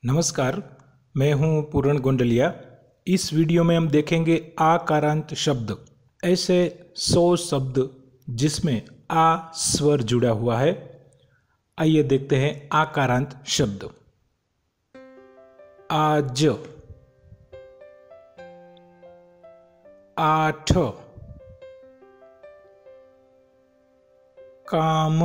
नमस्कार, मैं हूं पूर्ण गोंडलिया। इस वीडियो में हम देखेंगे आकारांत शब्द, ऐसे 100 शब्द जिसमें आ स्वर जुड़ा हुआ है। आइए देखते हैं आकारांत शब्द। आज, आठ, काम,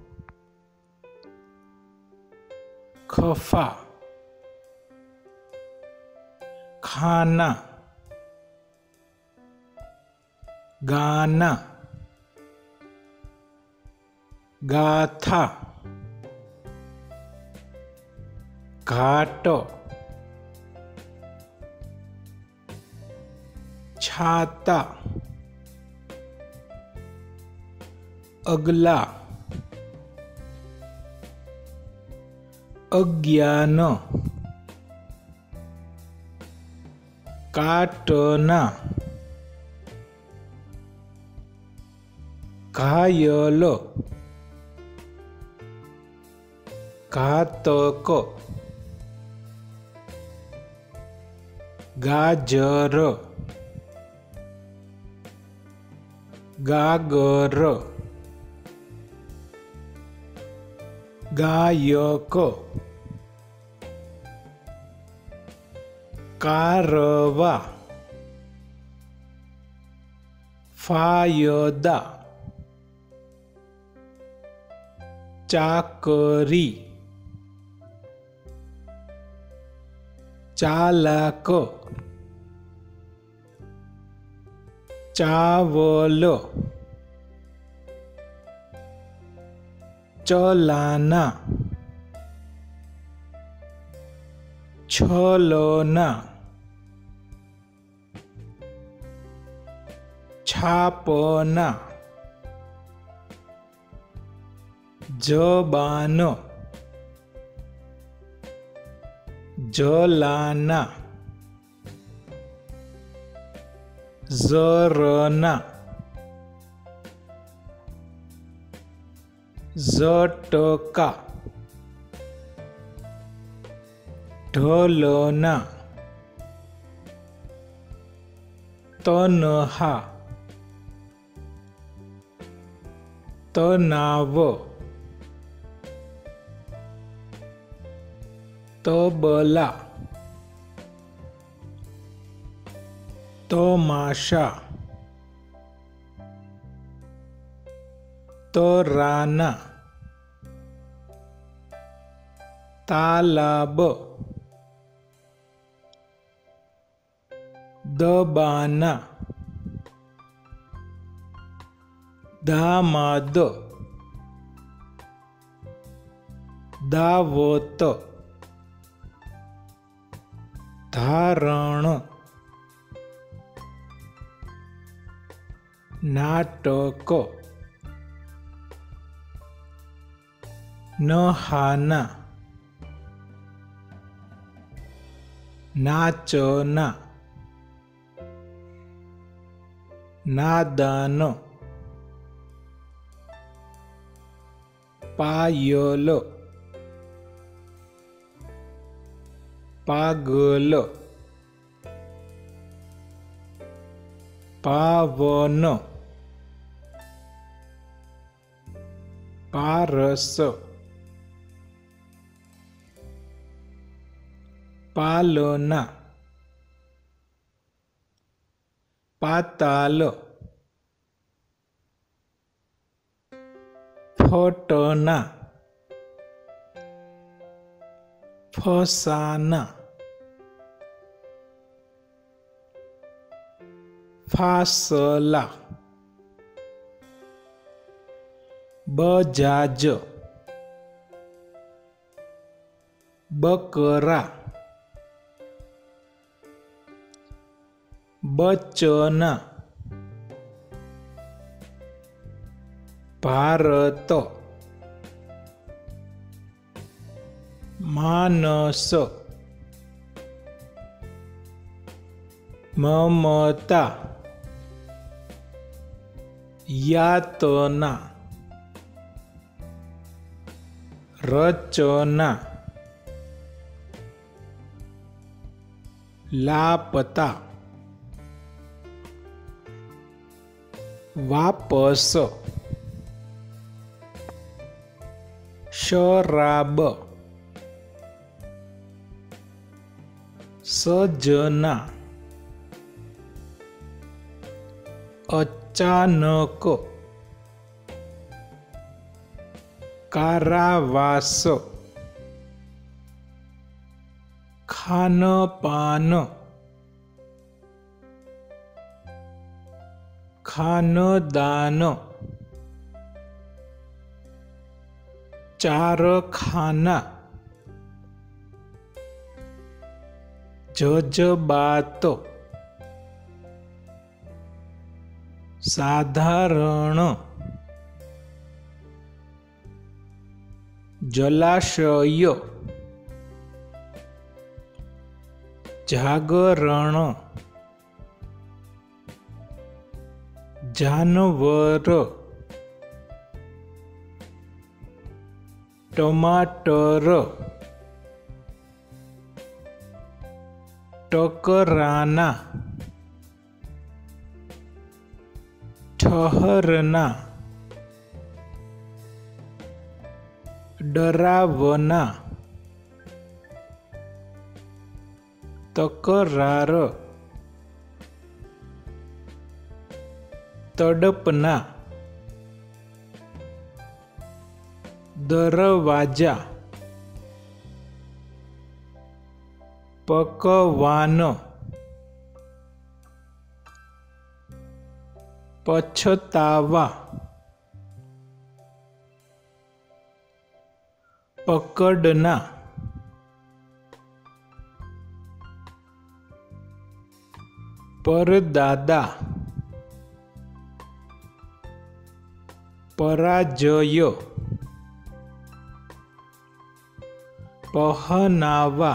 खफा, खाना, गाना, गाथा, घाट, छाता, अगला, अज्ञान, काटना, घायल, घातक, गाजर, गागर, गायक, कारवा, फायदा, चाकरी, चालाक, चावल, चलाना, छलना, छापना, जबान, जलाना, जरना, झटका, ढलना, तनहा, तनाव, तबला, तमाशा, तराना, तालाब, दबाना, दामाद, दावत, धारण, नाटक, नहाना, नाचना, नादान, पायल, पागल, पावन, पारस, पालना, पाताल, फटना, फसाना, फासला, बजाज, बकरा, बचना, भारत, मानस, ममता, यातना, रचना, लापता, वापस, शराब, सजना, अचानक, कारावास, खानपान, खानदान, चारखाना, जज्बात, साधारण, जलाशय, जागरण, जानवर, टमाटर, टकराना, ठहरना, डरावना, तकरार, तड़पना, दरवाजा, पकवान, पछतावा, पकड़ना, परदादा, पराजय, पहनावा,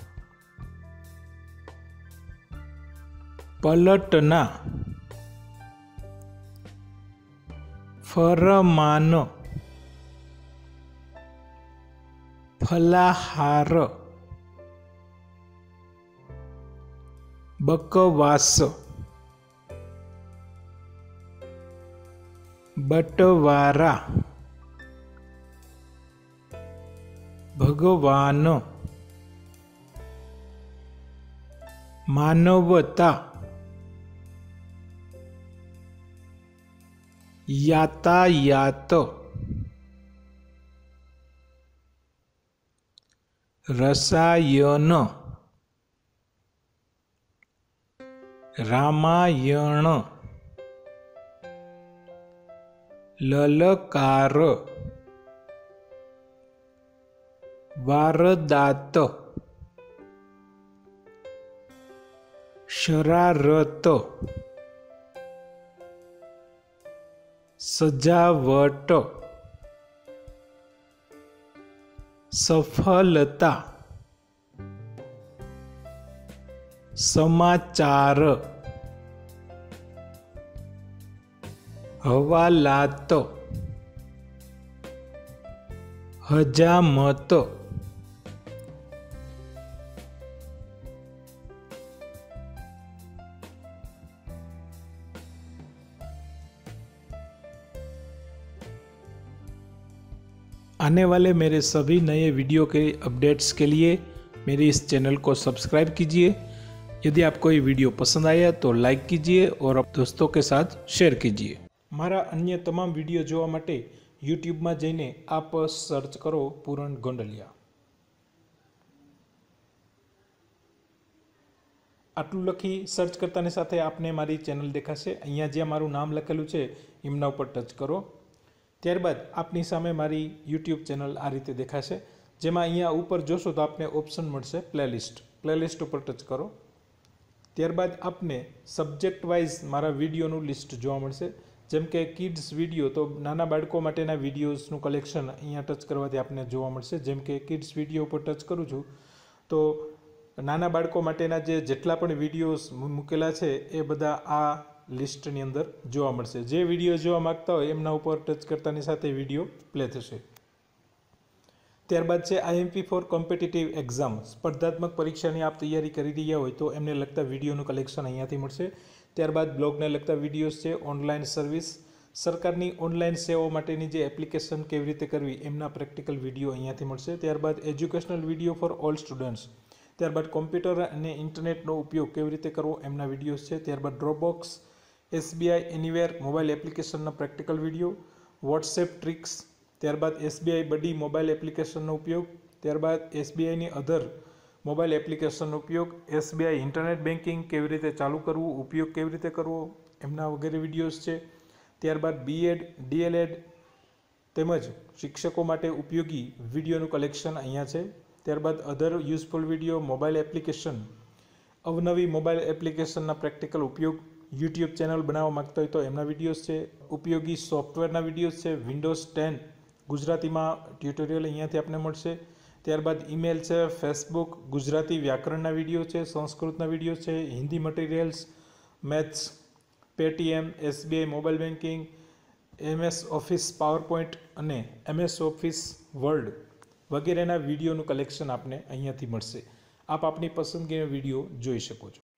पलटना, फरमान, फलाहार, बकवास, बटवारा, भगवान, मानवता, यातायात, रसायन, रामायण, ललकार, वारदात, शरारत, सजावट, सफलता, समाचार, हवालात, हजामत, आने वाले मेरे सभी नए वीडियो के अपडेट्स के लिए मेरे इस चैनल को सब्सक्राइब कीजिए। यदि आपको ये वीडियो पसंद आया तो लाइक कीजिए और आप दोस्तों के साथ शेयर कीजिए। मारा अन्य तमाम वीडियो जोवा माटे यूट्यूब में जईने आप सर्च करो पूरण गोंडलिया। आटलू लखी सर्च करतानी साथे आपने मारी चैनल देखाशे। अहींया ज्यां मारुं नाम लखेलुं छे एमना उपर टच करो। त्यारबाद आपनी सामे मारी यूट्यूब चैनल आ रीते देखाशे, जेमां अहींया उपर जोशो तो आपने ऑप्शन मळशे प्लेलिस्ट उपर टच करो। त्यारबाद आपने सब्जेक्ट वाइज मारा विडियोनुं लिस्ट जोवा मळशे, जेम के किड्स विडियो तो नाना बाळको माटेना विडियोसनुं कलेक्शन अहींया टच करवाथी आपने जोवा मळशे। जेम के किड्स विडियो पर टच करूं छुं तो नाना बाळको माटेना जेटला पण विडियोस मूकेला छे ए बधा आ लिस्टनी अंदर जोवा मळशे। जे विडियो जोवा मागता होय एमना उपर टच करतानी साथे विडियो प्ले थशे। ત્યારબાદ છે IMP ફોર કોમ્પિટિટિવ એક્ઝામ, સ્પર્ધાત્મક પરીક્ષાની આપ તૈયારી કરી રહ્યા હોય તો એમને લગતા વિડીયોનું કલેક્શન અહીંયાથી મળશે. ત્યારબાદ બ્લોગને લગતા વિડીયોઝ છે, ઓનલાઈન સર્વિસ, સરકારની ઓનલાઈન સેવાઓ માટેની જે એપ્લિકેશન કેવી રીતે કરવી એમના પ્રેક્ટિકલ વિડીયો અહીંયાથી મળશે. ત્યારબાદ educational video for all students, ત્યારબાદ કોમ્પ્યુટર અને ઇન્ટરનેટનો ઉપયોગ કેવી રીતે કરવો એમના વિડીયોઝ છે. ત્યારબાદ ડ્રોપબોક્સ, SBI એનીવેર મોબાઈલ એપ્લિકેશનના પ્રેક્ટિકલ વિડીયો, વોટ્સએપ ટ્રિક્સ, ત્યારબાદ SBI બડી મોબાઈલ એપ્લિકેશનનો ઉપયોગ, ત્યારબાદ SBIની અધર મોબાઈલ એપ્લિકેશનનો ઉપયોગ, SBI ઇન્ટરનેટ બેન્કિંગ કેવી રીતે ચાલુ કરવું, ઉપયોગ કેવી રીતે કરવો એમના વગેરે વિડીયોઝ છે. ત્યારબાદ BEd, DLEd તેમજ શિક્ષકો માટે ઉપયોગી વિડીયોનું કલેક્શન અહીંયા છે. ત્યારબાદ other useful video, mobile application, અવનવી મોબાઈલ એપ્લિકેશનના પ્રેક્ટિકલ ઉપયોગ, YouTube ચેનલ બનાવવા માગતા હોય તો એમના વિડીયોઝ છે. ઉપયોગી સોફ્ટવેરના વિડીયોઝ છે, Windows 10 ગુજરાતીમાં ટ્યુટોરિયલ અહીંયાથી આપને મળશે. ત્યારબાદ ઈમેલ છે, ફેસબુક, ગુજરાતી વ્યાકરણના વિડીયો છે, સંસ્કૃતના વિડીયો છે, Hindi materials, maths, Paytm, SBI mobile banking, MS office PowerPoint અને MS ઓફિસ વર્ડ વગેરેના વિડીયોનું કલેક્શન આપને અહીંયાથી મળશે. આપ આપની પસંદગીનો વિડીયો જોઈ શકો છો.